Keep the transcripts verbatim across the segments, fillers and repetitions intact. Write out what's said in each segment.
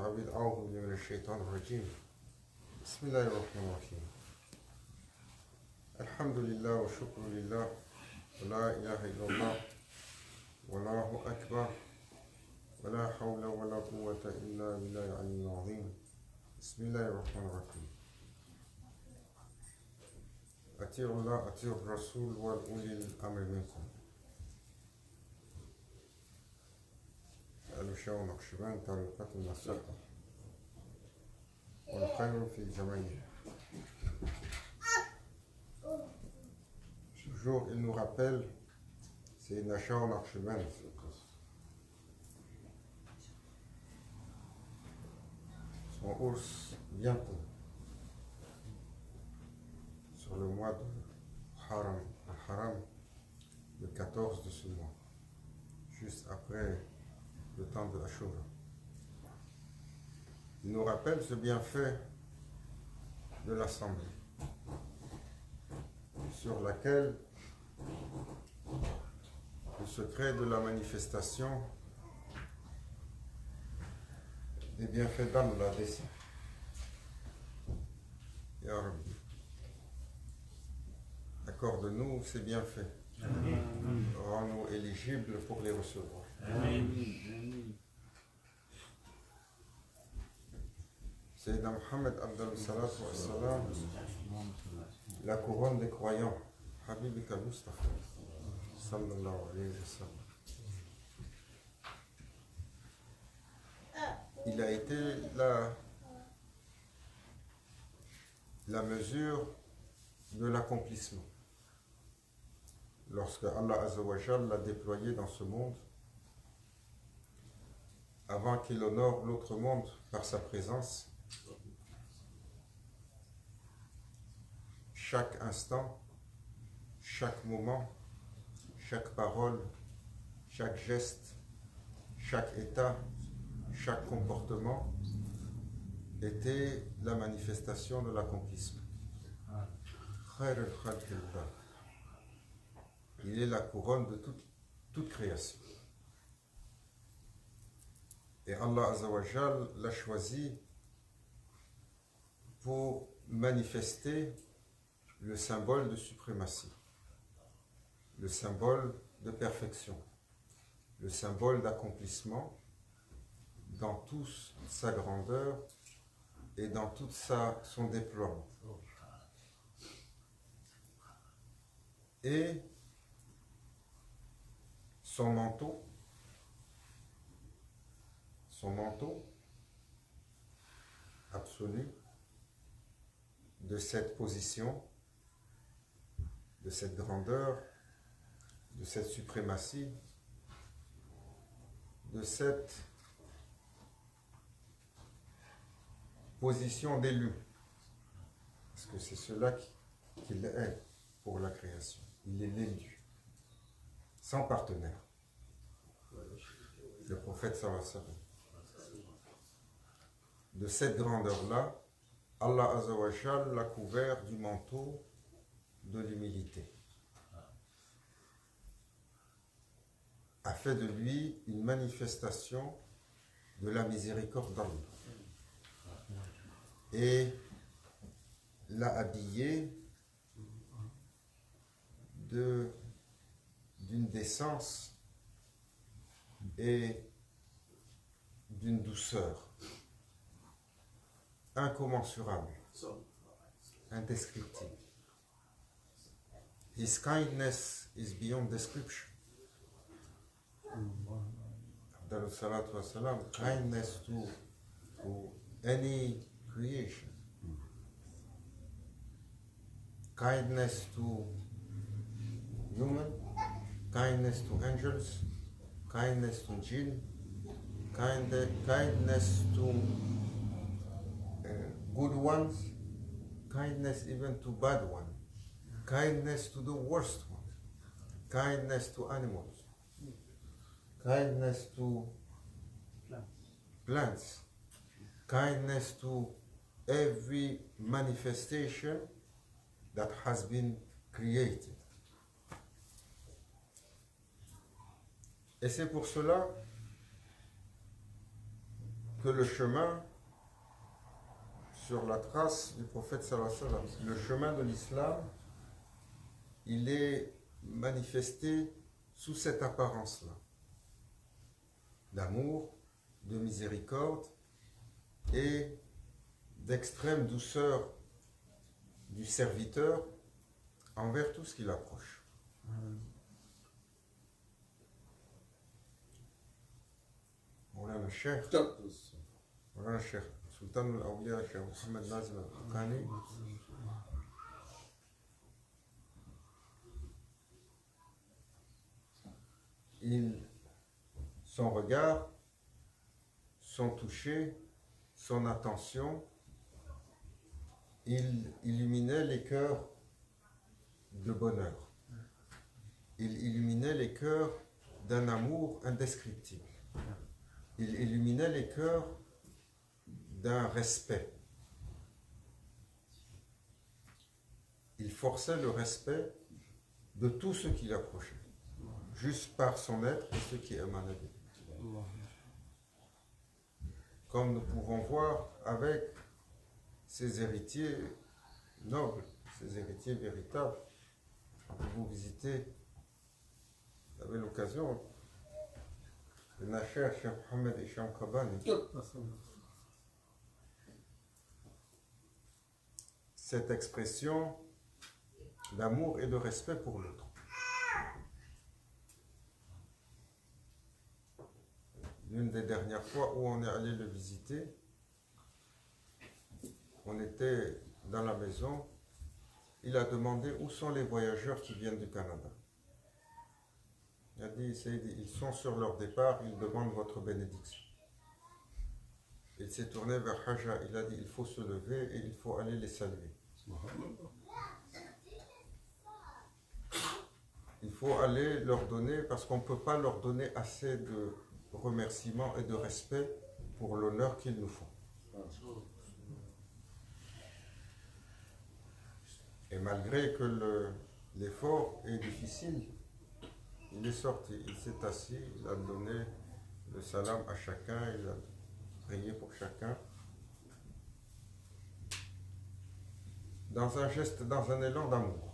أبيض أعوذ من الشيطان الرجيم. بسم الله الرحمن الرحيم. الحمد لله والشكر لله ولا إله إلا الله والله أكبر ولا حول ولا قوة إلا بالله العلي العظيم. بسم الله الرحمن الرحيم. أطيعوا الله أطيعوا الرسول وأولي الأمر منكم. الشيخ نقشبند طريقة النصيحة والخير في جميعها. Toujours, il nous rappelle, c'est Nashar Naqshband. Son ours bientôt, sur le mois de Haram, Haram, le quatorze de ce mois, juste après le temps de Ashura. Il nous rappelle ce bienfait de l'Assemblée, sur laquelle le secret de la manifestation des bienfaits d'Allah descend. Ya Rabbi, accorde-nous ces bienfaits. Rends-nous éligibles pour les recevoir. Amen. Sayyidina Muhammad Abdel Salatu wa Salam, la couronne des croyants, Habibika Mustafa, sallallahu alayhi wa sallam. Il a été la, la mesure de l'accomplissement. Lorsque Allah Azza wa Jal l'a déployé dans ce monde, avant qu'il honore l'autre monde par sa présence, chaque instant, chaque moment, chaque parole, chaque geste, chaque état, chaque comportement était la manifestation de l'accomplissement. Il est la couronne de toute, toute création. Et Allah Azza wa Jal l'a choisi pour manifester le symbole de suprématie, le symbole de perfection, le symbole d'accomplissement dans toute sa grandeur et dans tout sa, son déploiement. Et son manteau, son manteau absolu de cette position, de cette grandeur, de cette suprématie, de cette position d'élu, parce que c'est cela qu'il est pour la création. Il est l'élu, sans partenaire. Le prophète sallallahu alayhi wa sallam. De cette grandeur-là, Allah Azza wa Jal l'a couvert du manteau de l'humilité, a fait de lui une manifestation de la miséricorde d'Allah et l'a habillé de, d'une décence et d'une douceur incommensurable, indescriptible. His kindness is beyond description. Abdul Salatu wa Salam, kindness to, to any creation, kindness to human, kindness to angels, kindness to jinn, kind, kindness to uh, good ones, kindness even to bad ones, kindness to the worst one, kindness to animals, kindness to plants, kindness to every manifestation that has been created. Et c'est pour cela que le chemin sur la trace du prophète sallallahu alayhi wa sallam, le chemin de l'islam, il est manifesté sous cette apparence-là, d'amour, de miséricorde et d'extrême douceur du serviteur envers tout ce qui l'approche. Moulana Cheikh, Moulana Cheikh, Sultan al-Awliya, Cheikh Mohammed Nazim al-Haqqani, il, son regard, son toucher, son attention, il illuminait les cœurs de bonheur. Il illuminait les cœurs d'un amour indescriptible. Il illuminait les cœurs d'un respect. Il forçait le respect de tout ce qui l'approchait, juste par son être et ce qui émanait de lui. Comme nous pouvons voir avec ces héritiers nobles, ces héritiers véritables. Vous visitez, vous avez l'occasion, le Nacher, Cheikh Mohammed Hicham Kabani. Cette expression d'amour et de respect pour l'autre. L'une des dernières fois où on est allé le visiter, on était dans la maison, il a demandé où sont les voyageurs qui viennent du Canada. Il a dit, ils sont sur leur départ, ils demandent votre bénédiction. Il s'est tourné vers Haja, il a dit, il faut se lever et il faut aller les saluer. Il faut aller leur donner, parce qu'on ne peut pas leur donner assez de remerciements et de respect pour l'honneur qu'ils nous font. Et malgré que l'effort est difficile, il est sorti, il s'est assis, il a donné le salam à chacun, il a prié pour chacun. Dans un geste, dans un élan d'amour.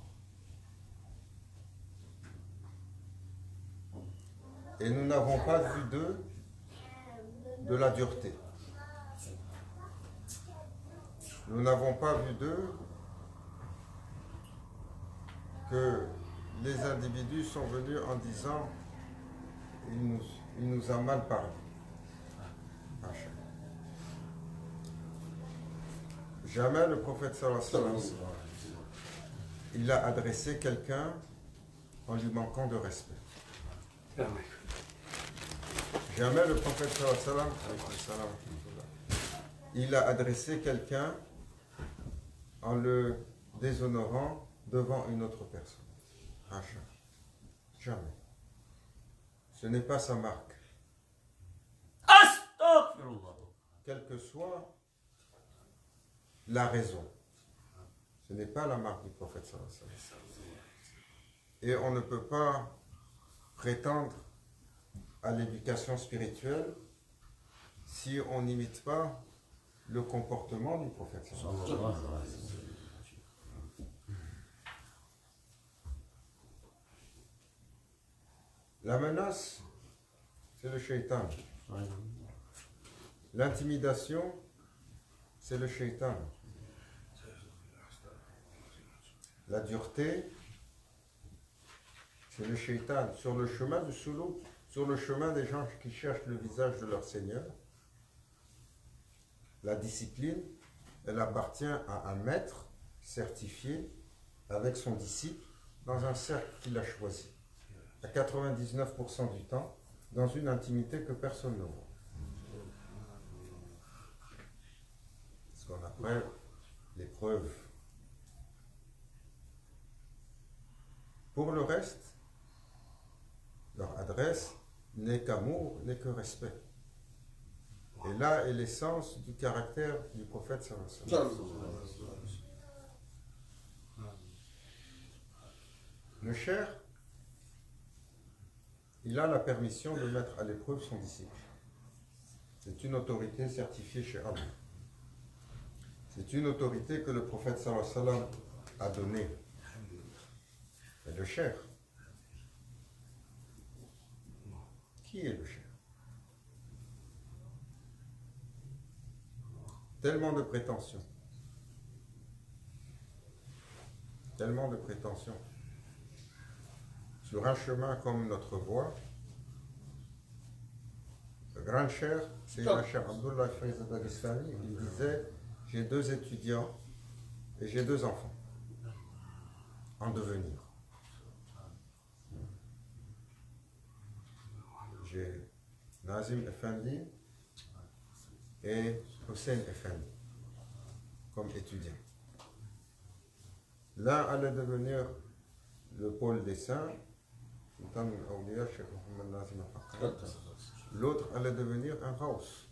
Et nous n'avons pas vu d'eux de la dureté. Nous n'avons pas vu d'eux que les individus sont venus en disant il nous, il nous a mal parlé. Jamais le prophète sallallahu alayhi wa sallam il a adressé quelqu'un en lui manquant de respect. Jamais le prophète sallallahu alayhi wa sallam il a adressé quelqu'un en le déshonorant devant une autre personne. Jamais. Ce n'est pas sa marque. Quelle que soit la raison, ce n'est pas la marque du prophète sallallahu alayhi wa sallam. Et on ne peut pas prétendre à l'éducation spirituelle si on n'imite pas le comportement du prophète sallallahu alayhi wa sallam. La menace, c'est le shaitan. L'intimidation, c'est le shaitan. La dureté, c'est le shaitan. Sur le chemin du suluk, sur le chemin des gens qui cherchent le visage de leur Seigneur, la discipline, elle appartient à un maître certifié avec son disciple dans un cercle qu'il a choisi. À quatre-vingt-dix-neuf pour cent du temps, dans une intimité que personne ne voit. Ce qu'on appelle les preuves. Pour le reste, leur adresse n'est qu'amour, n'est que respect. Et là est l'essence du caractère du prophète sallallahu alayhi wa sallam. Le cher, il a la permission de mettre à l'épreuve son disciple. C'est une autorité certifiée chez Allah. C'est une autorité que le prophète sallallahu alayhi wa sallam a donnée. Mais le cheikh, qui est le cheikh? Tellement de prétentions. Tellement de prétentions. Sur un chemin comme notre voie, le grand cheikh, c'est le cheikh Abdullah Faiz Dagestani, il disait, j'ai deux étudiants et j'ai deux enfants en devenir. J'ai Nazim Effendi et Hussein Effendi comme étudiants. L'un allait devenir le pôle des saints, l'autre allait devenir un Ghaus,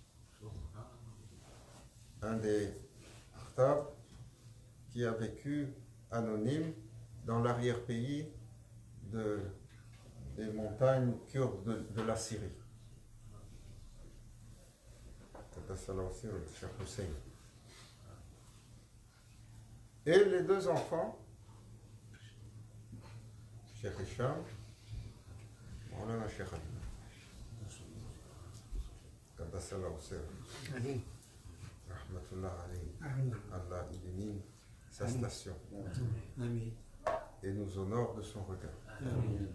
un des Akhtab qui a vécu anonyme dans l'arrière-pays de, des montagnes kurdes de, de la Syrie. Et les deux enfants, Cheikh Hicham, Maulana Cheikh Adnan, Qaddasallahu sirruh, Rahmatullah alayhi, Allah illumine sa station et nous honore de son regard. Amen.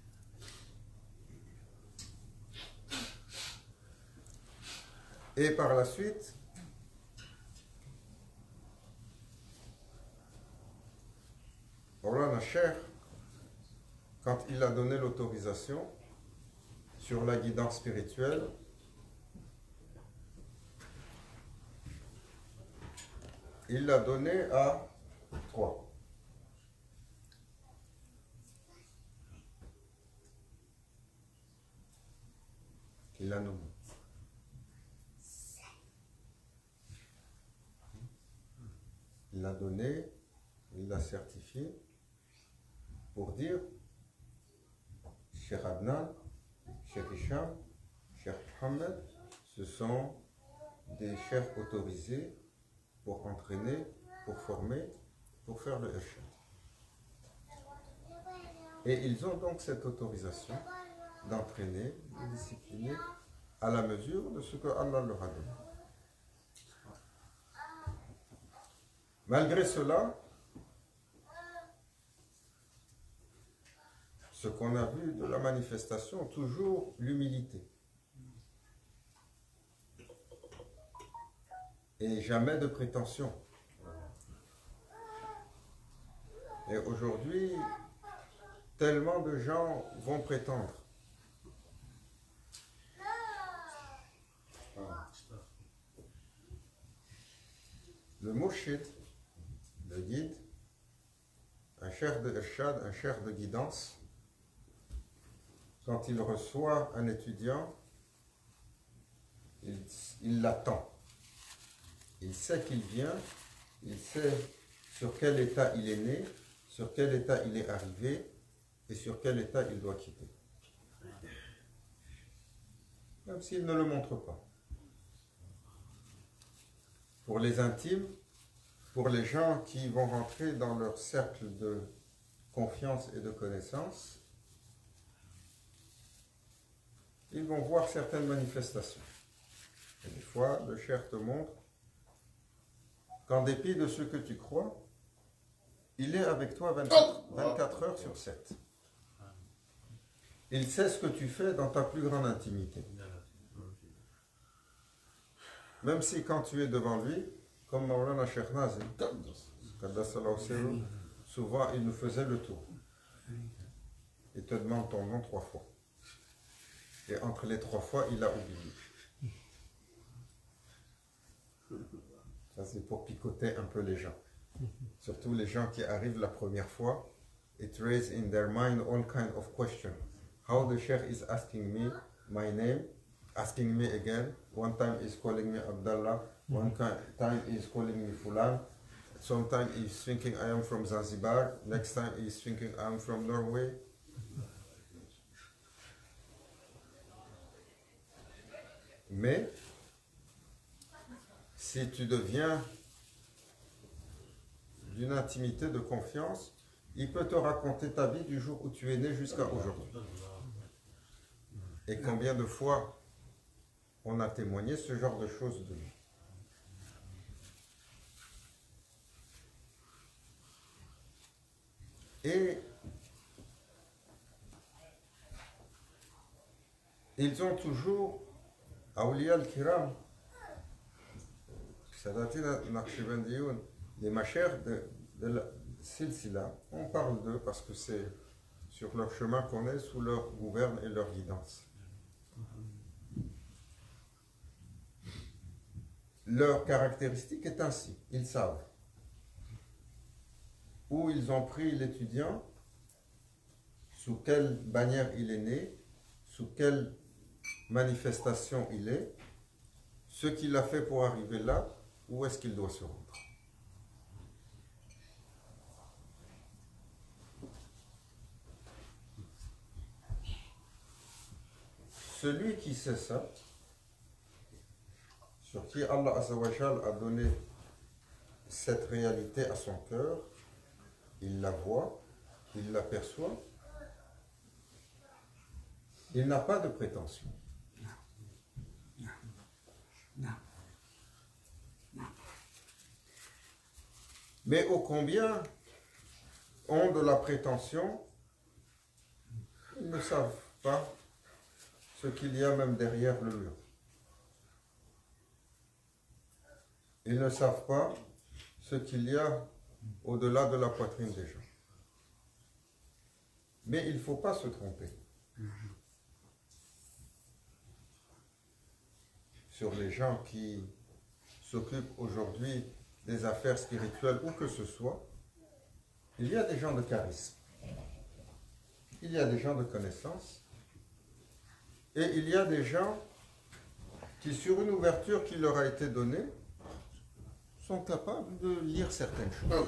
Et par la suite, Maulana Cheikh, quand il a donné l'autorisation sur la guidance spirituelle, il l'a donné à trois. Il l'a nommé. Il l'a donné, il l'a certifié pour dire Cheikh Adnan, Cheikh Hicham, Cheikh Mohammed, ce sont des chefs autorisés pour entraîner, pour former, pour faire le irshad. Et ils ont donc cette autorisation d'entraîner, de discipliner à la mesure de ce que Allah leur a donné. Malgré cela, ce qu'on a vu de la manifestation, toujours l'humilité. Et jamais de prétention. Et aujourd'hui, tellement de gens vont prétendre. Le murshid, le guide, un cheikh de irshad, un cheikh de guidance, quand il reçoit un étudiant, il l'attend. Il sait qu'il vient, il sait sur quel état il est né, sur quel état il est arrivé et sur quel état il doit quitter. Même s'il ne le montre pas. Pour les intimes, pour les gens qui vont rentrer dans leur cercle de confiance et de connaissance, ils vont voir certaines manifestations. Et des fois, le cheikh te montre qu'en dépit de ce que tu crois, il est avec toi vingt-quatre, vingt-quatre heures sur sept. Il sait ce que tu fais dans ta plus grande intimité. Même si quand tu es devant lui, comme Maulana Cheikh Nazim, souvent il nous faisait le tour. Il te demande ton nom trois fois. Et entre les trois fois, il a oublié. Ça, c'est pour picoter un peu les gens. Surtout les gens qui arrivent la première fois. It raises in their mind all kinds of questions. How the Sheikh is asking me my name, asking me again. One time he's calling me Abdallah. One time he's calling me Fulan. Sometimes he's thinking I am from Zanzibar. Next time he's thinking I am from Norway. Mais si tu deviens d'une intimité de confiance, il peut te raconter ta vie du jour où tu es né jusqu'à aujourd'hui. Et combien de fois on a témoigné ce genre de choses de lui. Et ils ont toujours, Awliya al-Kiram, Sadatina Naqshbandiyoun, les machères de, de la Silsila, on parle d'eux parce que c'est sur leur chemin qu'on est, sous leur gouverne et leur guidance. Leur caractéristique est ainsi, ils savent où ils ont pris l'étudiant, sous quelle bannière il est né, sous quelle manifestation il est, ce qu'il a fait pour arriver là, où est-ce qu'il doit se rendre. Celui qui sait ça, sur qui Allah Azza wa Jal a donné cette réalité à son cœur, il la voit, il l'aperçoit, il n'a pas de prétention. Non. Non. Non. Mais ô combien ont de la prétention, ils ne savent pas ce qu'il y a même derrière le mur. Ils ne savent pas ce qu'il y a au-delà de la poitrine des gens. Mais il ne faut pas se tromper. Sur les gens qui s'occupent aujourd'hui des affaires spirituelles ou que ce soit, il y a des gens de charisme, il y a des gens de connaissance, et il y a des gens qui, sur une ouverture qui leur a été donnée, sont capables de lire certaines choses.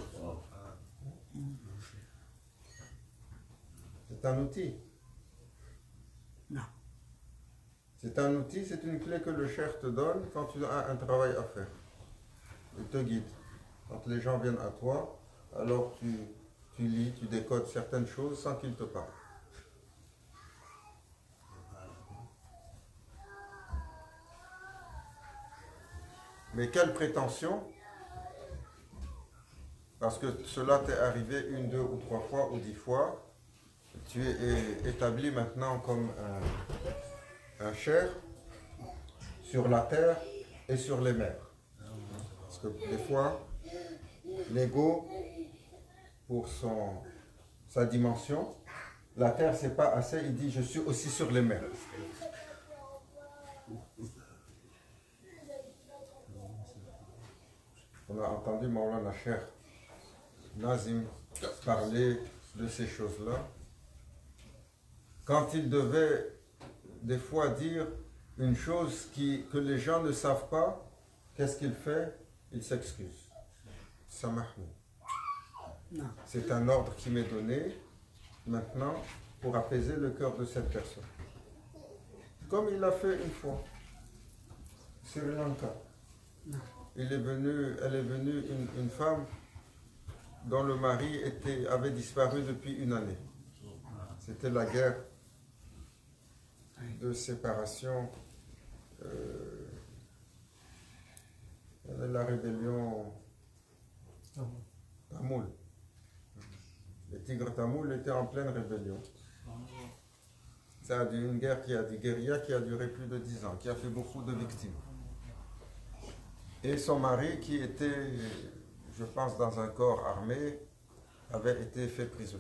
C'est un outil. Non. C'est un outil, c'est une clé que le cher te donne quand tu as un travail à faire. Il te guide. Quand les gens viennent à toi, alors tu, tu lis, tu décodes certaines choses sans qu'ils te parlent. Mais quelle prétention? Parce que cela t'est arrivé une, deux ou trois fois ou dix fois, tu es établi maintenant comme un, un cher sur la terre et sur les mers. Parce que des fois, l'ego, pour son, sa dimension, la terre c'est pas assez, il dit je suis aussi sur les mers. On a entendu Maulana Cheikh Nazim parler de ces choses-là. Quand il devait des fois dire une chose qui, que les gens ne savent pas, qu'est-ce qu'il fait? Il s'excuse. Samahni. C'est un ordre qui m'est donné maintenant pour apaiser le cœur de cette personne. Comme il l'a fait une fois. Sri Lanka. Il est venu, elle est venue, une, une femme dont le mari était, avait disparu depuis une année. C'était la guerre de séparation, euh, la rébellion Tamoul. Les tigres Tamoul étaient en pleine rébellion. Ça a une guerre qui a des guérillas qui a duré plus de dix ans, qui a fait beaucoup de victimes. Et son mari, qui était, je pense, dans un corps armé, avait été fait prisonnier.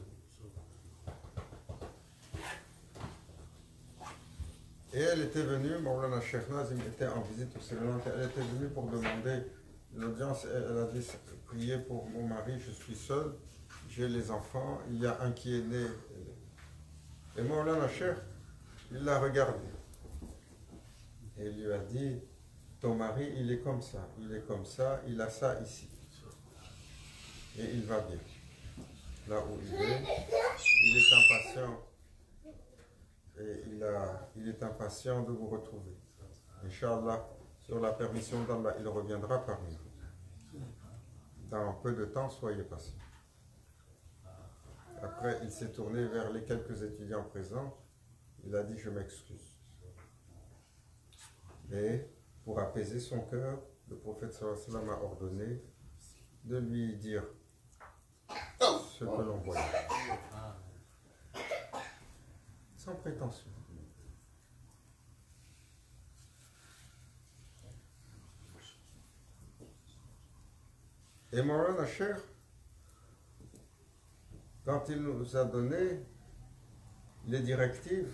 Et elle était venue, Maulana Cheikh Nazim était en visite au Sri Lanka, elle était venue pour demander l'audience, elle a dit, priez pour mon mari, je suis seule, j'ai les enfants, il y a un qui est né. Et Maulana Cheikh, il l'a regardé. Et il lui a dit, ton mari, il est comme ça, il est comme ça, il a ça ici. Et il va bien. Là où il est, il est impatient. Et il, a, il est impatient de vous retrouver. Inch'Allah, sur la permission d'Allah, il reviendra parmi vous. Dans peu de temps, soyez patient. Après, il s'est tourné vers les quelques étudiants présents. Il a dit, je m'excuse. Et pour apaiser son cœur, le prophète sallallahu alayhi wa sallam a ordonné de lui dire ce que l'on voyait. Sans prétention. Et Maulana Cheikh, quand il nous a donné les directives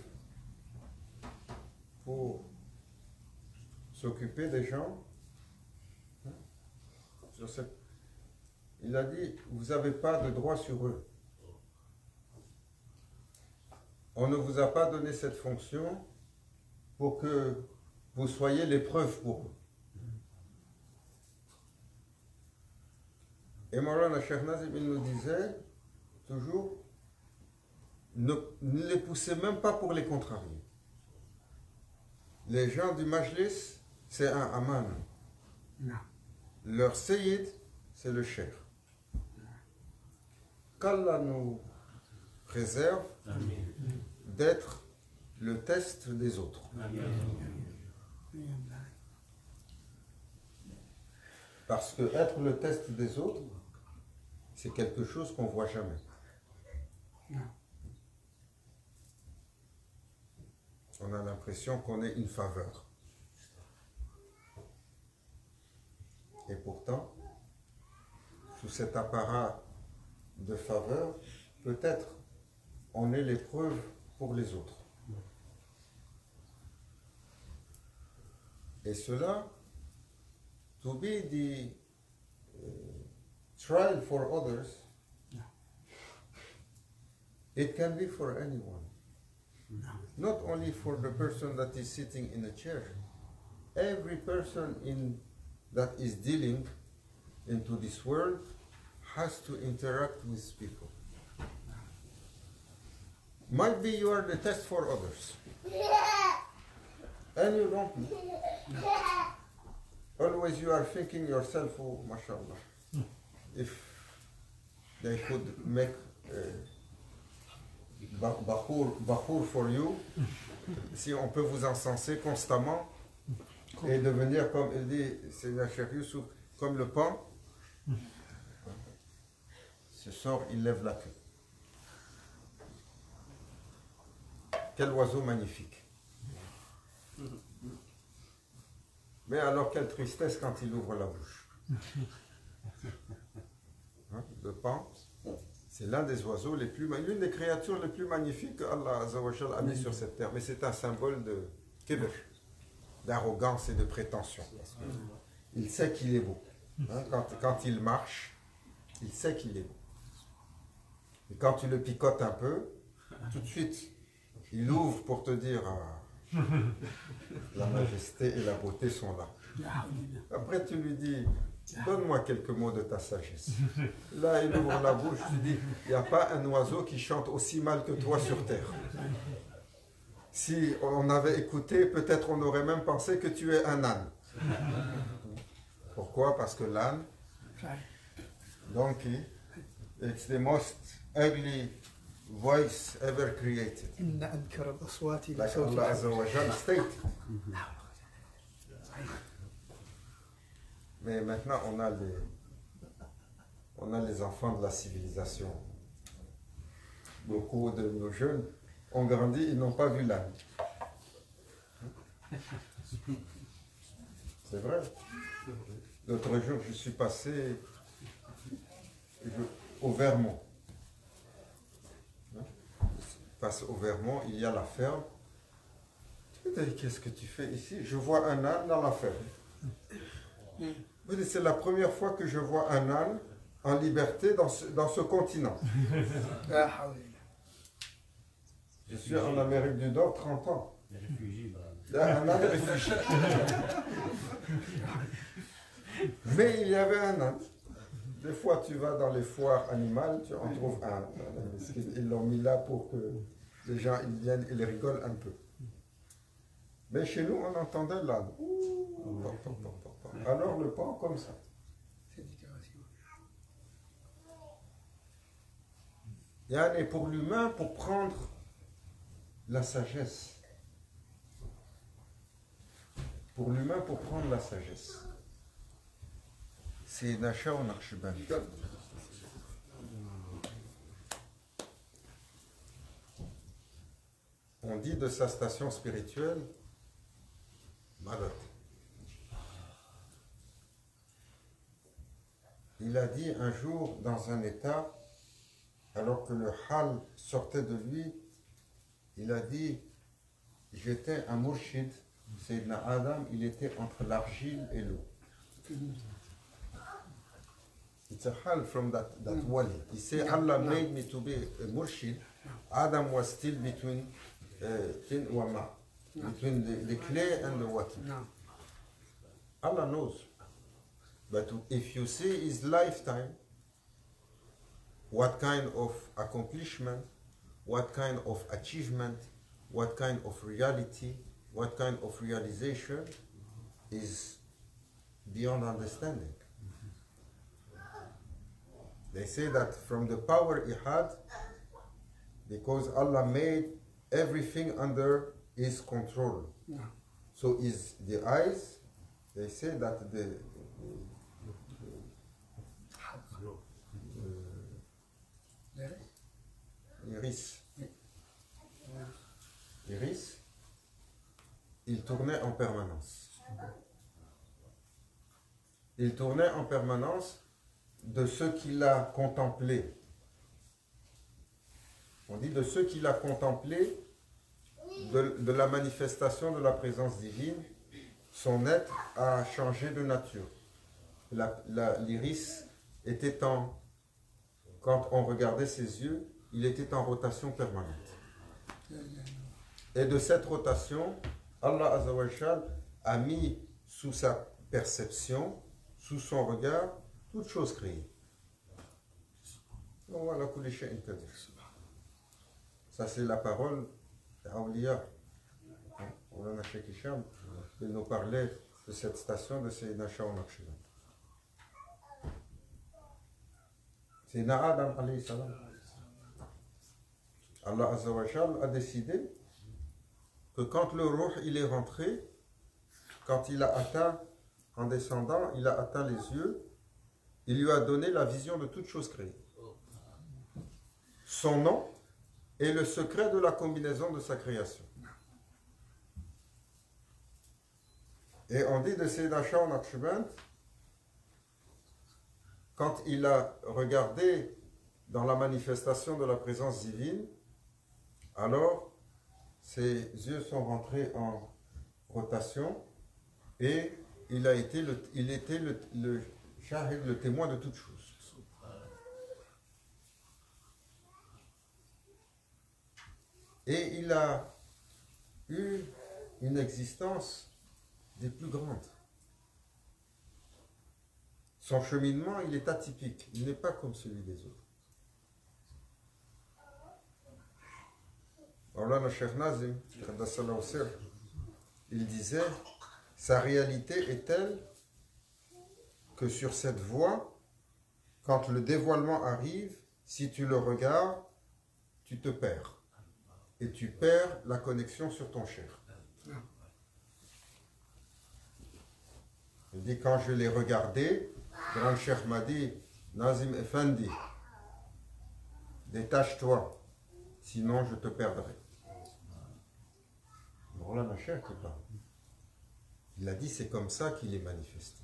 pour s'occuper des gens, hein, sur cette, il a dit, vous n'avez pas de droit sur eux. On ne vous a pas donné cette fonction pour que vous soyez l'épreuve pour eux. Et Maulana Cheikh Nazim, il nous disait toujours, ne, ne les poussez même pas pour les contrarier. Les gens du Majlis, c'est un aman. Non. Leur Sayyid, c'est le Cheikh. Qu'Allah nous préserve d'être le test des autres. Parce que être le test des autres, c'est quelque chose qu'on ne voit jamais. Non. On a l'impression qu'on est une faveur. Et pourtant, sous cet apparat de faveur, peut-être on est l'épreuve pour les autres. Et cela, to be the uh, trial for others, it can be for anyone. Not only for the person that is sitting in a chair. Every person in that is dealing into this world has to interact with people. Might be you are the test for others. And you don't know. Always you are thinking yourself, oh, mashallah, if they could make uh, bachour, bachour for you, si on peut vous encenser constamment et devenir, comme il dit, Seigneur Cheikh Youssouf, comme le pan, ce sort, il lève la queue. Quel oiseau magnifique. Mais alors, quelle tristesse quand il ouvre la bouche. Hein, le pan, c'est l'un des oiseaux les plus, l'une des créatures les plus magnifiques qu'Allah Azzawajal a mis sur cette terre. Mais c'est un symbole de kibr, d'arrogance et de prétention. Parce que il sait qu'il est beau. Hein, quand, quand il marche, il sait qu'il est beau. Et quand tu le picotes un peu, tout de suite, il ouvre pour te dire ah, la majesté et la beauté sont là. Après, tu lui dis, donne-moi quelques mots de ta sagesse. Là, il ouvre la bouche, tu dis, il n'y a pas un oiseau qui chante aussi mal que toi sur terre. Si on avait écouté, peut-être on aurait même pensé que tu es un âne. Pourquoi? Parce que l'âne, donkey, it's the most ugly voice ever created. إن أنكر الأصوات Like لصوت Allah Azza العبد. wa Jal stated. Mais maintenant, on a les, on a les enfants de la civilisation. Beaucoup de nos jeunes ont grandi, ils n'ont pas vu l'âne. C'est vrai. L'autre jour, je suis passé je- au Vermont. Je passe au Vermont, il y a la ferme. Je me dis, qu'est-ce que tu fais ici? Je vois un âne dans la ferme. Je dis, c'est la première fois que je vois un âne en liberté dans ce, dans ce continent. لا حول ولا Je suis en Amérique du Nord trente ans. Les réfugiés, là. Là, un âne réfugié. Mais il y avait un âne. Des fois, tu vas dans les foires animales, tu en trouves un. Ils l'ont mis là pour que les gens ils viennent, ils rigolent un peu. Mais chez nous, on entendait là. Alors le pan comme ça. C'est l'itération. Et pour l'humain, pour prendre la sagesse. Pour l'humain, pour prendre la sagesse. C'est Nacha ou Naqshband. On dit de sa station spirituelle, Madat. Il a dit un jour dans un état, alors que le hal sortait de lui, il a dit, j'étais un murshid, Sayyidina Adam, il était entre l'argile et l'eau. It's a hal from that, that wali. He said, Allah made me to be a murshid. Adam was still between uh, tin wa ma, between the, the clay and the water. No. Allah knows. But if you see his lifetime, what kind of accomplishment, what kind of achievement, what kind of reality, what kind of realization is beyond understanding. They say that from the power he had, because Allah made everything under his control. No. So is the eyes, they say that the Iris. Iris, il tournait en permanence. Il tournait en permanence de ce qu'il a contemplé. On dit de ce qu'il a contemplé, de, de la manifestation de la présence divine, son être a changé de nature. La, la, l'iris était en, quand on regardait ses yeux, il était en rotation permanente. Et de cette rotation, Allah Azzawajal a mis sous sa perception, sous son regard, toute chose créée. Ça c'est la parole d'Awliya. On Cheikh Hicham, il nous parlait de cette station de Sayyidina Shah al-Naqshband. Sayyidina Adam alayhi salam. Allah Azzawajal a décidé que quand le ruh il est rentré, quand il a atteint, en descendant, il a atteint les yeux, il lui a donné la vision de toute chose créée. Son nom est le secret de la combinaison de sa création. Et on dit de Sayyidina Shah al-Naqshband, quand il a regardé dans la manifestation de la présence divine, alors ses yeux sont rentrés en rotation et il a été le, il était le, le shahid, le témoin de toute chose. Et il a eu une existence des plus grandes. Son cheminement, il est atypique, il n'est pas comme celui des autres. Maulana Cheikh Nazim, il disait, sa réalité est telle que sur cette voie, quand le dévoilement arrive, si tu le regardes, tu te perds. Et tu perds la connexion sur ton cher. Il dit, quand je l'ai regardé, Grand Cheikh m'a dit, Nazim Effendi, détache-toi, sinon je te perdrai. Maulana Cheikh qui parle. Il a dit, c'est comme ça qu'il est manifesté.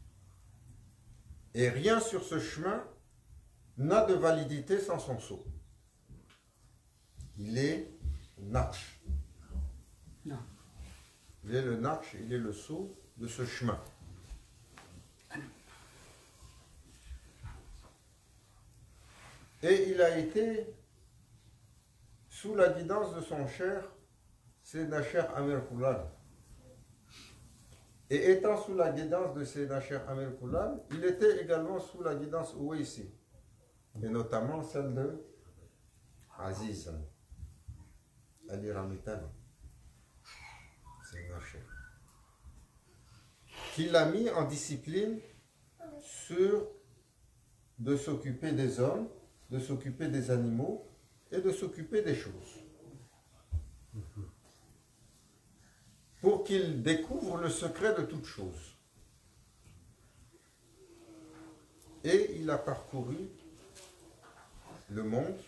Et rien sur ce chemin n'a de validité sans son sceau. Il est Naqsh. Non. Il est le Naqsh, il est le sceau de ce chemin. Et il a été sous la guidance de son cher, Sayyidina Cheikh Amir Koulal. Et étant sous la guidance de Sayyidina Cheikh Amir Koulal, il était également sous la guidance Ouaissi, et notamment celle de Aziz Ali Ramitan. Qu'il l'a mis en discipline sur de s'occuper des hommes, de s'occuper des animaux et de s'occuper des choses. Pour qu'il découvre le secret de toutes choses. Et il a parcouru le monde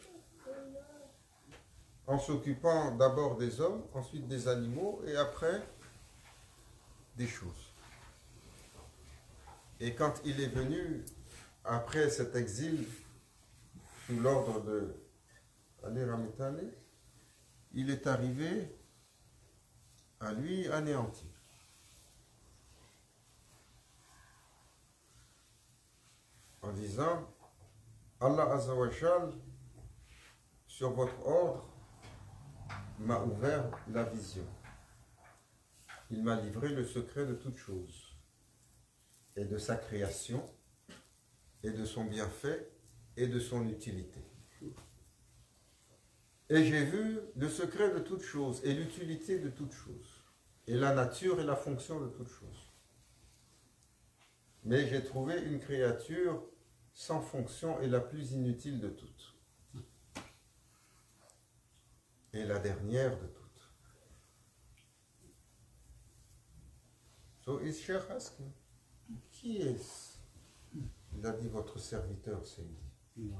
en s'occupant d'abord des hommes, ensuite des animaux et après des choses. Et quand il est venu, après cet exil, sous l'ordre de Ali Ramitani, il est arrivé à lui anéantir. En disant, Allah Azza wa Jal, sur votre ordre, m'a ouvert la vision. Il m'a livré le secret de toutes choses, et de sa création, et de son bienfait, et de son utilité. Et j'ai vu le secret de toutes choses, et l'utilité de toutes choses, et la nature et la fonction de toutes choses. Mais j'ai trouvé une créature sans fonction et la plus inutile de toutes. Et la dernière de toutes. So is Sheikh asking, qui est-ce? Il a dit votre serviteur, c'est dit.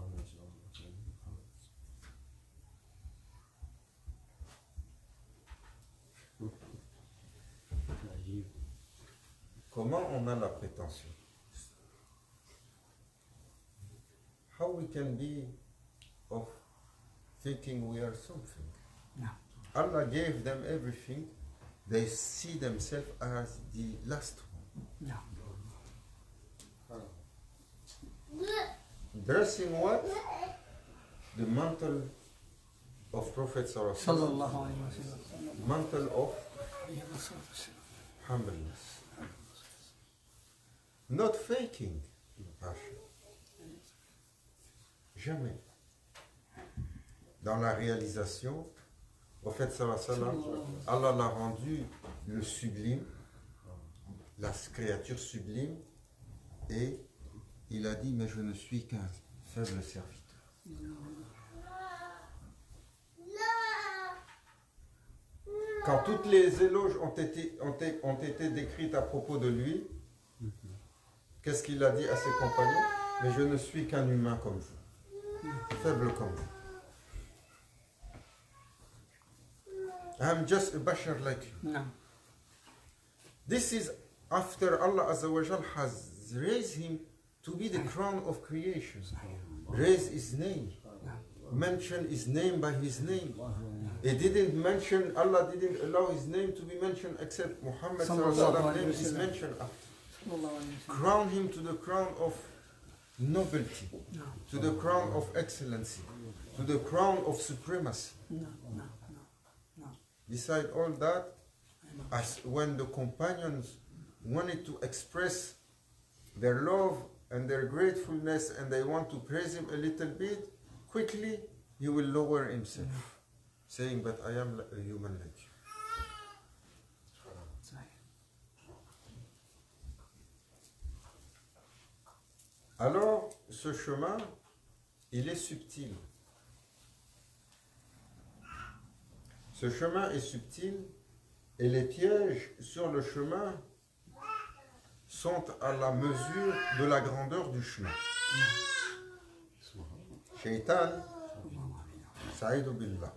Comment on a la prétention? How we can be of thinking we are something? No. Allah gave them everything. They see themselves as the last one. No. Dressing what? The mantle of Prophet Sallallahu Sallallahu alayhi wa sallam. Mantle of Alayhi wa sallam. humbleness. Not faking passion. Jamais. Dans la réalisation, au fait, Allah l'a rendu le sublime, la créature sublime, et il a dit, mais je ne suis qu'un faible serviteur. Quand toutes les éloges ont été, ont été, ont été décrites à propos de lui, qu'est-ce qu'il a dit à ses compagnons? Mais je ne suis qu'un humain comme vous, faible comme vous. I'm just a bashar like you. No. This is after Allah Azza wa Jal has raised him to be the crown of creation. Raise his name. Mention his name by his name. He didn't mention, Allah didn't allow his name to be mentioned except Muhammad Sallallahu Alaihi Wasallam's name is mentioned after. Crown him to the crown of nobility, No. to the crown of excellency, to the crown of supremacy. No. No. No. Beside all that, as when the companions wanted to express their love and their gratefulness and they want to praise him a little bit, quickly he will lower himself, saying, but I am a human like you. Alors, ce chemin, il est subtil. Ce chemin est subtil et les pièges sur le chemin sont à la mesure de la grandeur du chemin. Shaitan, Sa'idou billah.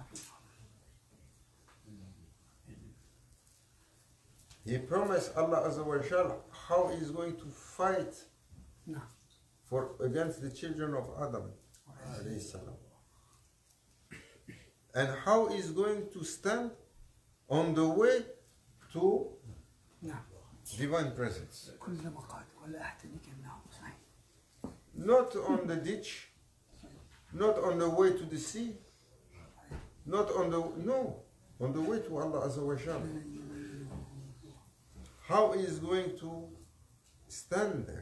He promised Allah Azza wa Jal how he is going to fight No. for against the children of Adam alayhi salam. And how he is going to stand on the way to No. divine presence. كل مقاد ولا أحتني كأنه صحيح. Not on the ditch, not on the way to the sea, not on the, no, on the way to Allah Azza wa Jal. How he is going to stand there,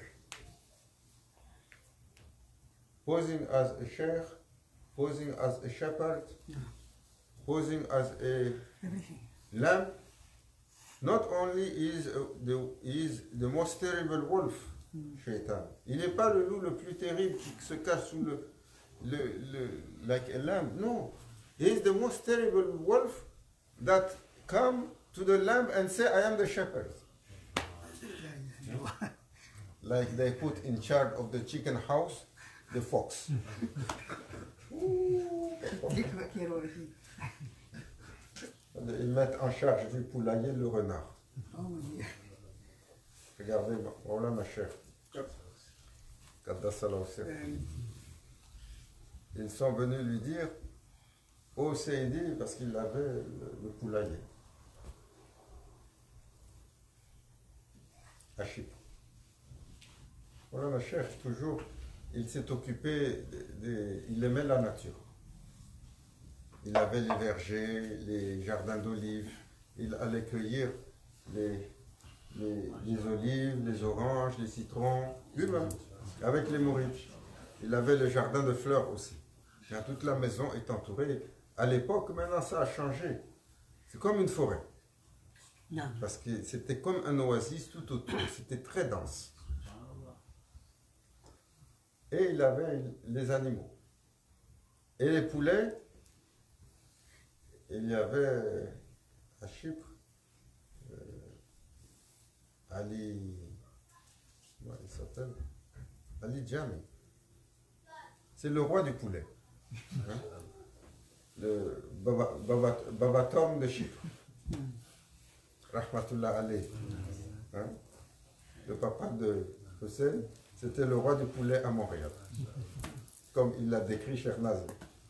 posing as a sheikh, posing as a shepherd, posing as a Everything. lamb, not only is uh, the is the most terrible wolf, Shaitan. Il n'est pas le loup le plus terrible qui se cache sous le le le like a lamb. No, he is the most terrible wolf that come to the lamb and say, "I am the shepherd." Like they put in charge of the chicken house, the fox. Ils mettent en charge du poulailler le renard. Oh mon Dieu. Regardez, voilà ma chère. Euh, Ils sont venus lui dire, ô Seydi, parce qu'il avait le, le poulailler. À Chypre. Voilà ma chère, toujours, il s'est occupé, de, de- il aimait la nature. Il avait les vergers, les jardins d'olives, il allait cueillir les, les, les olives, les oranges, les citrons, lui-même, avec les mourites. Il avait le jardin de fleurs aussi. Bien, toute la maison est entourée. À l'époque, maintenant ça a changé. C'est comme une forêt. non. Parce que c'était comme un oasis tout autour. C'était très dense. Et il avait les animaux. Et les poulets, il y avait à Chypre, euh, Ali, comment il s'appelle? Ali Jami. C'est le roi du poulet. Hein? Le Baba, Baba, Babatom de Chypre. Rahmatullah alayh. Hein? Le papa de Hussein, c'était le roi du poulet à Montréal. Comme il l'a décrit Cheikh Nazim.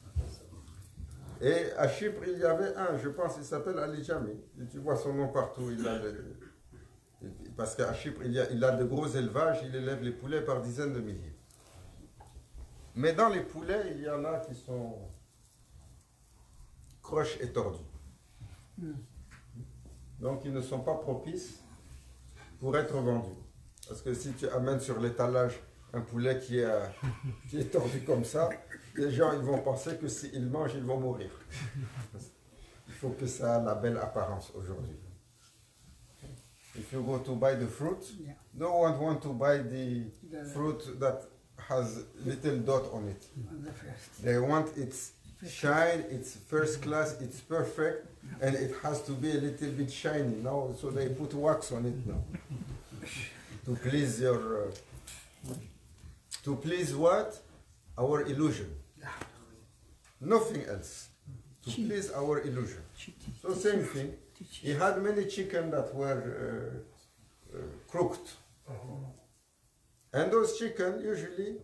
Et à Chypre, il y avait un, je pense, il s'appelle Ali Jami. Et tu vois son nom partout. Il a le- parce qu'à Chypre, il, y a, il a de gros élevages, il élève les poulets par dizaines de milliers. Mais dans les poulets, il y en a qui sont croches et tordus. Donc, ils ne sont pas propices pour être vendus. Parce que si tu amènes sur l'étalage un poulet qui est, euh, qui est tordu comme ça, les gens ils vont penser que s'ils mangent, ils vont mourir. Il faut que ça ait la belle apparence aujourd'hui. If you go to buy the fruit, Yeah. no one want to buy the The- fruit that has little dot on it. On the first. They want its shine, it's first class, it's perfect, and it has to be a little bit shiny now, so they put wax on it now. To please your, uh, to please what? Our illusion. Nothing else. To please our illusion. So same thing. He had many chicken that were uh, uh, cooked. And those chicken usually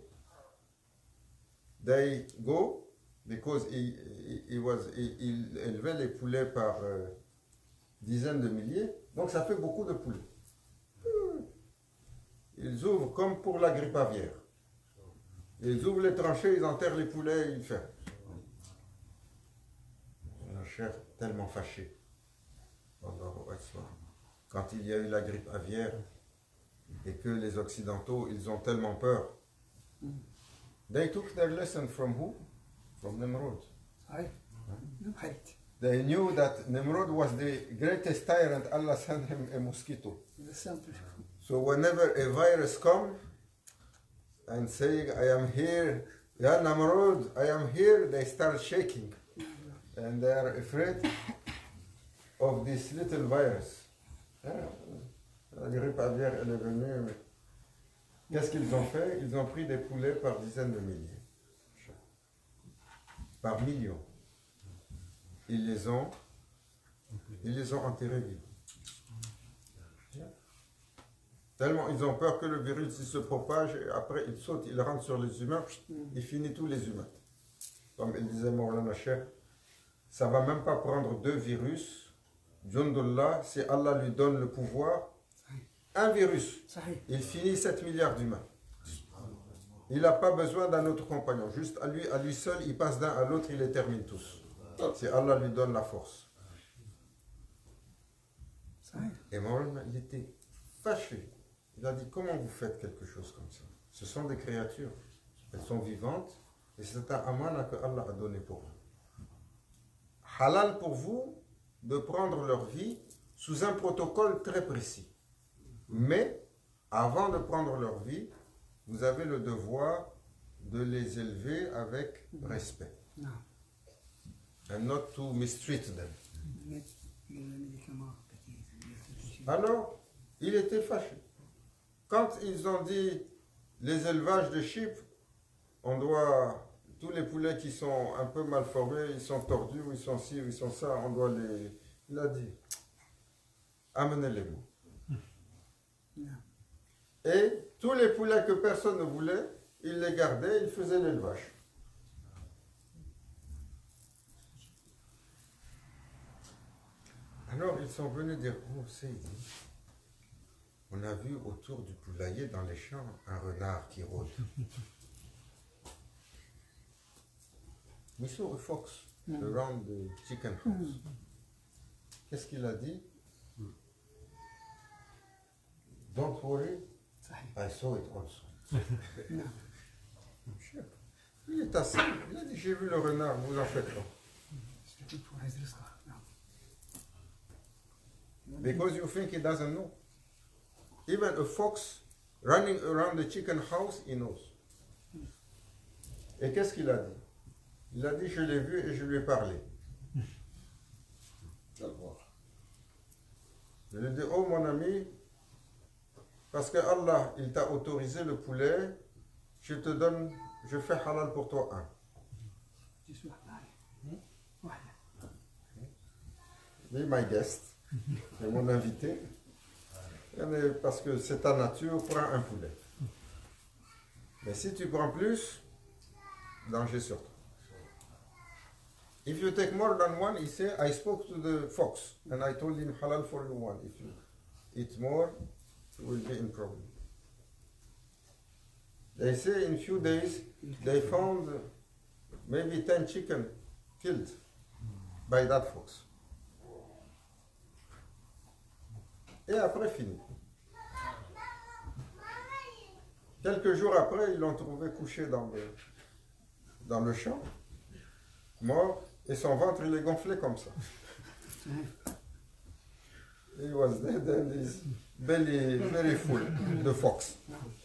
they go because he, he, he was he, il élevait les poulets par euh, dizaines de milliers, donc ça fait beaucoup de poulets. Ils ouvrent comme pour la grippe aviaire. Ils ouvrent les tranchées, ils enterrent les poulets, ils ferment. Un cher tellement fâché. Quand il y a eu la grippe aviaire et que les Occidentaux, ils ont tellement peur. They took their lesson from who? From Nimrod. صحيح. نبحث. They knew that Nimrod was the greatest tyrant. Allah sent him a mosquito. The sample. So whenever a virus comes and saying, I am here, Ya Nimrod, I am here, they start shaking. And they are afraid of this little virus. Hein? La grippe aviaire, elle est venue. mais Qu'est-ce qu'ils ont fait? Ils ont pris des poulets par dizaines de milliers. Par millions. Ils les ont, ils les ont enterrés vivants. Tellement ils ont peur que le virus il se propage et après il saute, il rentre sur les humains, il finit tous les humains. Comme il disait Maulana Cheikh, ça va même pas prendre deux virus. Jundullah, si Allah lui donne le pouvoir, un virus, صحيح. il finit sept milliards d'humains. Il n'a pas besoin d'un autre compagnon. Juste à lui, à lui seul, il passe d'un à l'autre, il les termine tous. Si Allah lui donne la force. صحيح. Et Maulana, il était fâché. Il a dit, comment vous faites quelque chose comme ça? Ce sont des créatures. Elles sont vivantes. Et c'est un amana que Allah a donné pour vous. Halal pour vous de prendre leur vie sous un protocole très précis. Mais, avant de prendre leur vie, vous avez le devoir de les élever avec respect. نعم. And not to mistreat them. الميديكامون كثير. Alors, il était fâché. Quand ils ont dit les élevages de Chypre, on doit, tous les poulets qui sont un peu mal formés, ils sont tordus, ou ils sont ci, ou ils sont ça, on doit les... Il a dit, amenez-les moi. نعم. Et tous les poulets que personne ne voulait, il les gardait, il faisait l'élevage. Alors ils sont venus dire, oh Seydi, on a vu autour du poulailler dans les champs un renard qui rôde. We saw a fox around the chicken house. Qu'est-ce qu'il a dit? Don't worry, صحيح. I saw it also. نعم. Il est assez, il a dit, j'ai vu le renard, vous en faites pas. لكن فواز رزقه. نعم. Because you think he doesn't know. Even a fox running around the chicken house, he knows. Et qu'est-ce qu'il a dit? Il a dit, je l'ai vu et je lui ai parlé. Je lui ai dit, oh mon ami, parce que Allah, il t'a autorisé le poulet, je te donne, je fais halal pour toi un. جسم واحد. واحد. Be my guest, c'est mon invité. Parce que c'est ta nature, prends un poulet. Mais si tu prends plus, danger sur toi. If you take more than one, he said, I spoke to the fox and I told him halal for you one. If you eat more, you will be in problem. They say in few days they found maybe ten chicken killed by that fox. Et après, fini. Quelques jours après, ils l'ont trouvé couché dans le, dans le champ, mort, et son ventre, il est gonflé comme ça. He was dead and his belly very full, the fox.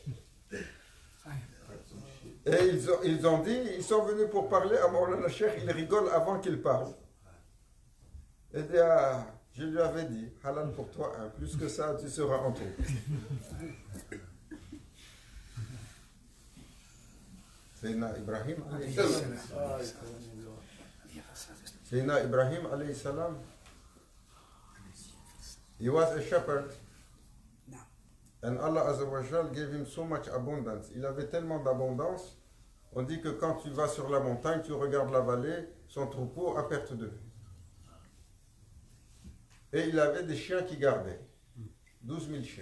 Et ils ont, ils ont dit, ils sont venus pour parler à Maulana Cheikh, ils rigolent avant qu'ils parlent. Et dit, ah, je lui avais dit, halal pour toi, hein, plus que ça, tu seras en trouble. Sayyidina Ibrahim alayhi salam. Sayyidina Ibrahim alayhi salam. He was a shepherd. And Allah Azza wa Jal gave him so much abundance. Il avait tellement d'abondance. On dit que quand tu vas sur la montagne, tu regardes la vallée, son troupeau à perte de vue. Et il avait des chiens qui gardaient. douze mille chiens.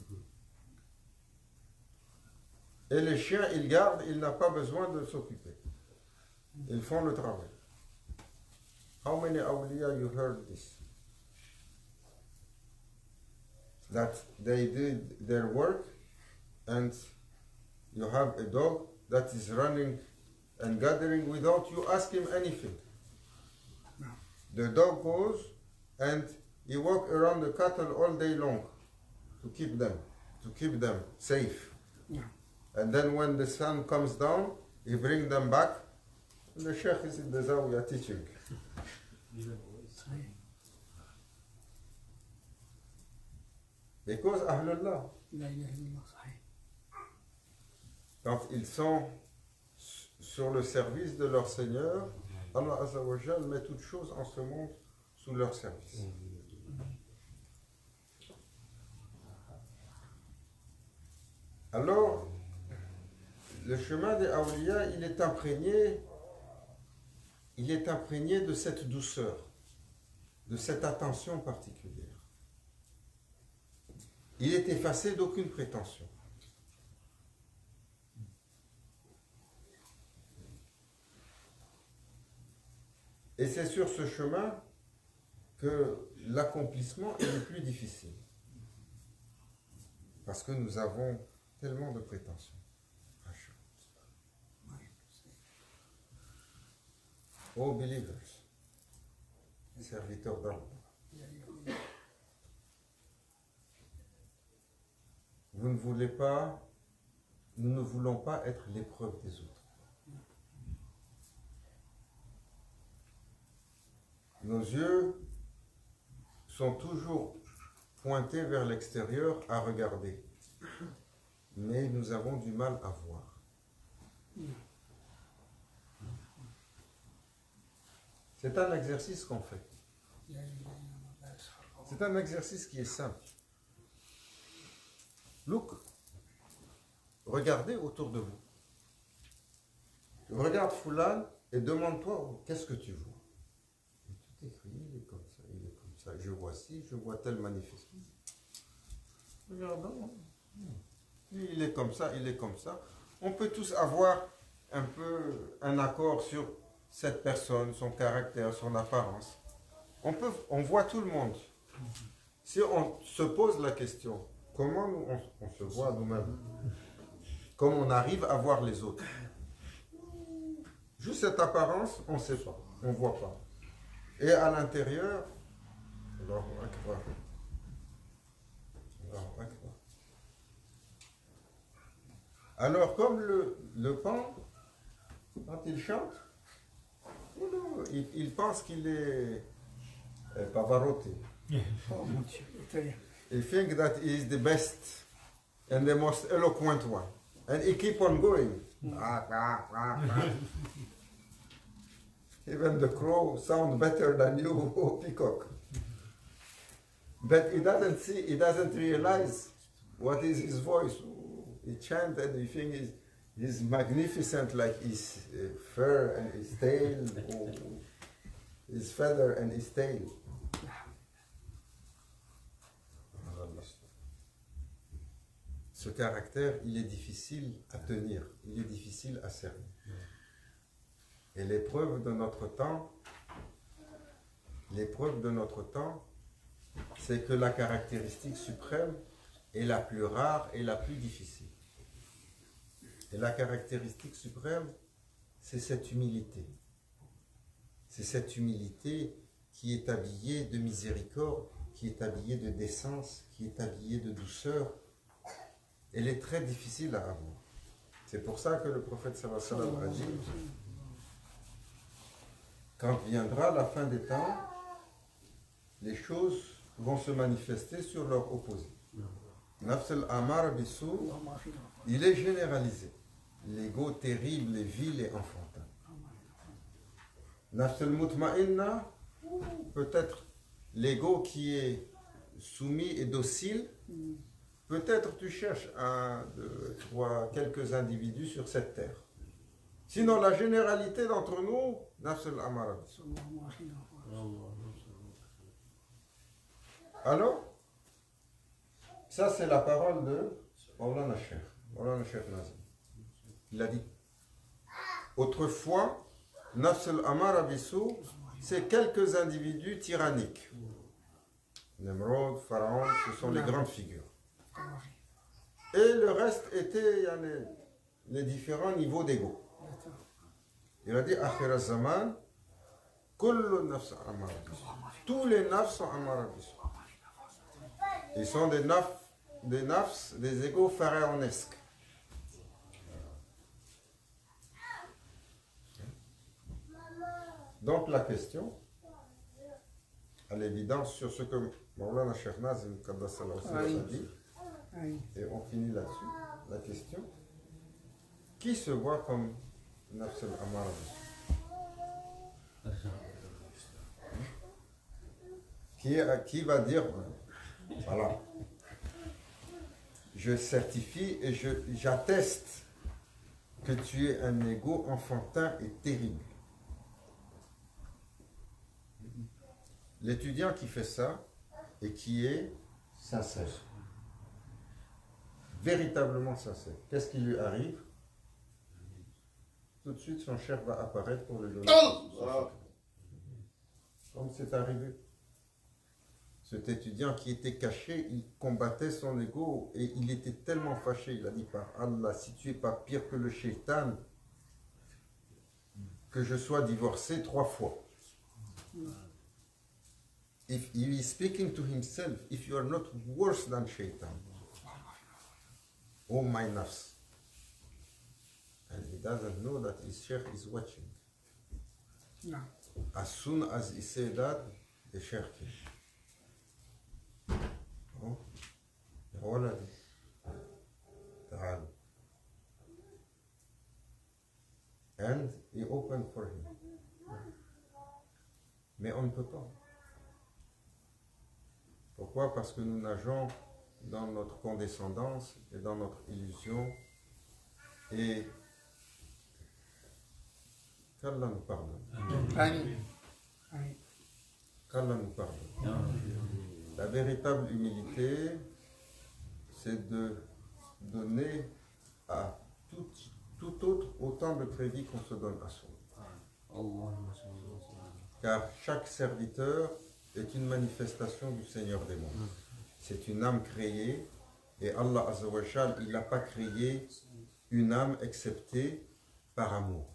Et les chiens, ils gardent, il n'a pas besoin de s'occuper. Ils font le travail. How many awliya you heard this? That they did their work and you have a dog that is running and gathering without you ask him anything. The dog goes and he walks around the cattle all day long to keep them, to keep them safe. And then when the sun comes down, he brings them back. And the sheikh is in the zawiya teaching. Because Ahlullah, quand ils sont sur le service de leur Seigneur, Allah Azza wa Jal met toutes choses en ce monde sous leur service. Alors, le chemin des Awliya, il est imprégné, il est imprégné de cette douceur, de cette attention particulière. Il est effacé d'aucune prétention. Et c'est sur ce chemin que l'accomplissement est le plus difficile. Parce que nous avons tellement de prétentions. Oh believers, serviteurs d'Allah, vous ne voulez pas, nous ne voulons pas être l'épreuve des autres. Nos yeux sont toujours pointés vers l'extérieur à regarder, mais nous avons du mal à voir. C'est un exercice qu'on fait. C'est un exercice qui est simple. Look, regardez autour de vous. Regarde Foulan et demande-toi qu'est-ce que tu vois. Et tout écrit, il est comme ça, il est comme ça. Je vois ci, je vois tel manifestation. Regardons. Il est comme ça, il est comme ça. On peut tous avoir un peu un accord sur cette personne, son caractère, son apparence. On peut, on voit tout le monde. Si on se pose la question, comment nous, on, on se voit nous-mêmes? Comment on arrive à voir les autres? Juste cette apparence, on ne sait pas, on ne voit pas. Et à l'intérieur, Allahu Akbar. Allahu Akbar. Alors, comme le, le pan, quand il chante, il, il pense qu'il est euh, Pavarotti. Oh mon Dieu, italien. He thinks that he is the best and the most eloquent one. And he keep on going. Ah, ah, ah, ah. Even the crow sound better than you, oh, peacock. But he doesn't see, he doesn't realize what is his voice. He chants and he thinks he's, he's magnificent, like his uh, fur and his tail, oh, his feather and his tail. Ce caractère, il est difficile à tenir, il est difficile à cerner. Et l'épreuve de notre temps, l'épreuve de notre temps, c'est que la caractéristique suprême est la plus rare et la plus difficile. Et la caractéristique suprême, c'est cette humilité. C'est cette humilité qui est habillée de miséricorde, qui est habillée de décence, qui est habillée de douceur. Elle est très difficile à avoir. C'est pour ça que le prophète sallallahu alayhi wa sallam a dit, quand viendra la fin des temps, les choses vont se manifester sur leur opposé. Nafs al-amar bisou, il est généralisé. L'ego terrible, vil et enfantin. Nafs al-mutma'inna, peut-être l'ego qui est soumis et docile. Peut-être tu cherches un, deux, trois, quelques individus sur cette terre. Sinon, la généralité d'entre nous, Nafs al-amara. Alors, ça c'est la parole de Maulana Cheikh, Maulana Cheikh Nazim. Il a dit, autrefois, Nafs al-amara bisou, c'est quelques individus tyranniques. Nemrod, Pharaon, ce sont les grandes figures. Et le reste était, il y a les, les différents niveaux d'ego. Il a dit, Akhir al-Zaman, kullu nafs amara bisu. Tous les nafs sont amara bisu. Ils sont des nafs, des nafs, des égos pharaonesques. Donc la question, à l'évidence, sur ce que Maulana Cheikh Nazim a dit, et on finit là-dessus, la question, qui se voit comme Nafs al-Amara? Qui, qui va dire, voilà, je certifie et je, j'atteste que tu es un ego enfantin et terrible. L'étudiant qui fait ça et qui est sincère, véritablement sincère, qu'est-ce qui lui arrive? Tout de suite, son chef va apparaître pour le donner. Oh, comme c'est arrivé. Cet étudiant qui était caché, il combattait son ego et il était tellement fâché. Il a dit par Allah, si tu n'es pas pire que le shaitan, que je sois divorcé trois fois. If he is speaking to himself, if you are not worse than shaitan. oh my nafs. And he doesn't know that his sheikh is watching. No. As soon as he said that, the sheikh came. Oh, يا ولدي تعال. And he opened for him. Mais on ne peut pas. Pourquoi? Parce que nous nageons dans notre condescendance et dans notre illusion. Et qu'Allah nous pardonne. Amen. Amen. Qu'Allah nous pardonne. La véritable humilité, c'est de donner à tout, tout autre autant de crédit qu'on se donne à soi. Car chaque serviteur est une manifestation du Seigneur des mondes. C'est une âme créée et Allah Azza wa Jal, il n'a pas créé une âme excepté par amour.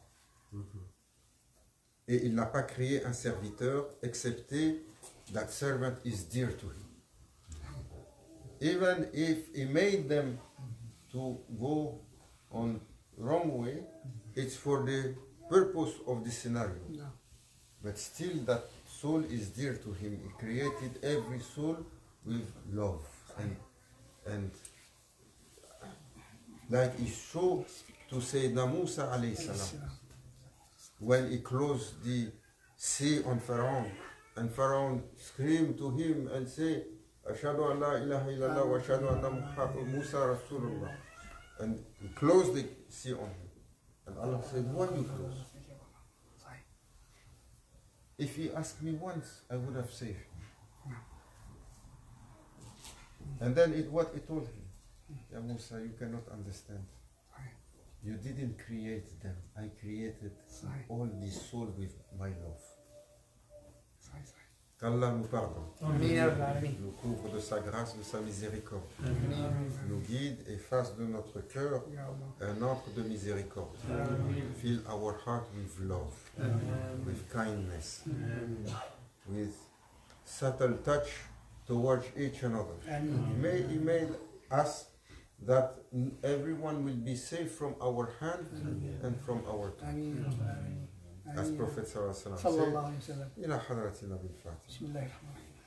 Et il n'a pas créé un serviteur excepté that servant is dear to him. Even if he made them to go on wrong way, it's for the purpose of the scenario. No. But still that soul is dear to him. He created every soul with love. And, and like he showed to Sayyidina Musa alayhi salam, when he closed the sea on Pharaoh, and Pharaoh screamed to him and said, Ashhadu an la ilaha illallah wa ashhadu anna Muhammad Musa Rasulullah. And he closed the sea on him. And Allah said, why you close? If he asked me once, I would have saved him. And then it, what he told him, Ya Musa, you cannot understand. You didn't create them. I created all these souls with my love. Qu'Allah nous pardonne, nous couvre de sa grâce, de sa miséricorde, nous guide et fasse de notre cœur un antre de miséricorde. Fill our heart with love, with kindness, with subtle touch towards each another. May He made us that everyone will be safe from our hand and from our tongue. As Prophet sallallahu alaihi wasallam said, ila hadratina bil Fatiha. بسم الله الرحمن الرحيم